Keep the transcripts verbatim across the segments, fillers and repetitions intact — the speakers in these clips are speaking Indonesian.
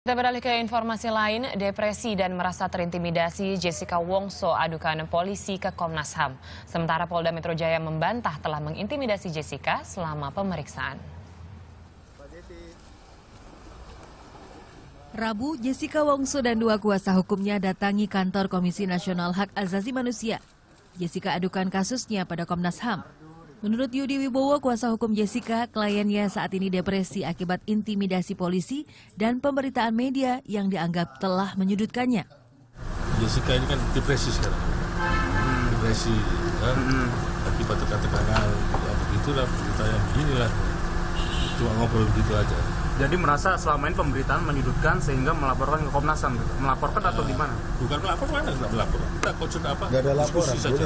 Kita beralih ke informasi lain, depresi dan merasa terintimidasi Jessica Wongso adukan polisi ke Komnas H A M. Sementara Polda Metro Jaya membantah telah mengintimidasi Jessica selama pemeriksaan. Rabu, Jessica Wongso dan dua kuasa hukumnya datangi kantor Komisi Nasional Hak Asasi Manusia. Jessica adukan kasusnya pada Komnas H A M. Menurut Yudi Wibowo, kuasa hukum Jessica, kliennya saat ini depresi akibat intimidasi polisi dan pemberitaan media yang dianggap telah menyudutkannya. Jessica ini kan depresi sekarang, depresi, kan? Hmm. Akibat tekan-tekanan, ya begitulah berita yang beginilah, cuma ngobrol begitu aja. Jadi merasa selama ini pemberitaan menyudutkan sehingga melaporkan ke Komnas H A M, gitu. Melaporkan atau di mana? Bukan melapor, mana nggak melapor? Kita konsul apa? Nggak ada laporan, saja.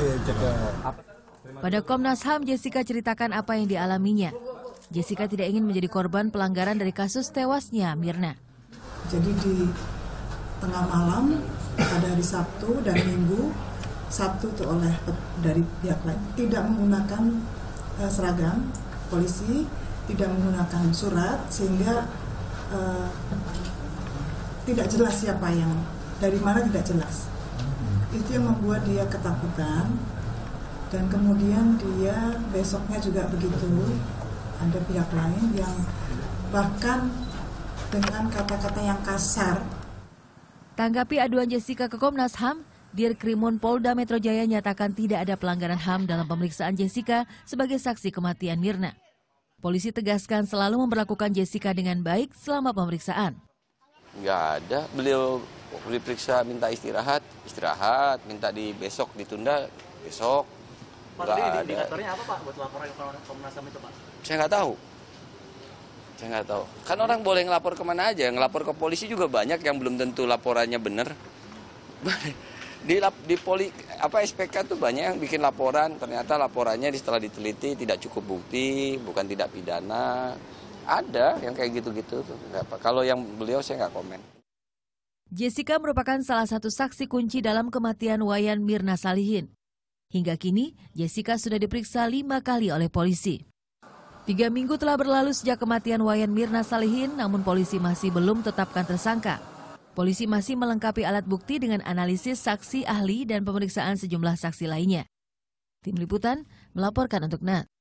Pada Komnas H A M, Jessica ceritakan apa yang dialaminya. Jessica tidak ingin menjadi korban pelanggaran dari kasus tewasnya Mirna. Jadi di tengah malam pada hari Sabtu dan Minggu, Sabtu itu oleh dari pihak lain tidak menggunakan uh, seragam polisi, tidak menggunakan surat sehingga uh, tidak jelas siapa yang dari mana, tidak jelas. Itu yang membuat dia ketakutan. Dan kemudian dia besoknya juga begitu, ada pihak lain yang bahkan dengan kata-kata yang kasar. Tanggapi aduan Jessica ke Komnas H A M, Dirkrimun Polda Metro Jaya nyatakan tidak ada pelanggaran H A M dalam pemeriksaan Jessica sebagai saksi kematian Mirna. Polisi tegaskan selalu memperlakukan Jessica dengan baik selama pemeriksaan. Nggak ada, beliau diperiksa minta istirahat, istirahat, minta di besok ditunda, besok. Pak, tadi indikatornya apa Pak buat laporan ke Komnas H A M itu Pak? Saya nggak tahu. Saya nggak tahu. Kan orang boleh ngelapor kemana aja, ngelapor ke polisi juga banyak yang belum tentu laporannya benar. Di, di poli, apa S P K tuh banyak yang bikin laporan, ternyata laporannya setelah diteliti tidak cukup bukti, bukan tidak pidana. Ada yang kayak gitu-gitu. Kalau yang beliau saya nggak komen. Jessica merupakan salah satu saksi kunci dalam kematian Wayan Mirna Salihin. Hingga kini, Jessica sudah diperiksa lima kali oleh polisi. Tiga minggu telah berlalu sejak kematian Wayan Mirna Salihin, namun polisi masih belum tetapkan tersangka. Polisi masih melengkapi alat bukti dengan analisis saksi ahli dan pemeriksaan sejumlah saksi lainnya. Tim Liputan melaporkan untuk N A T.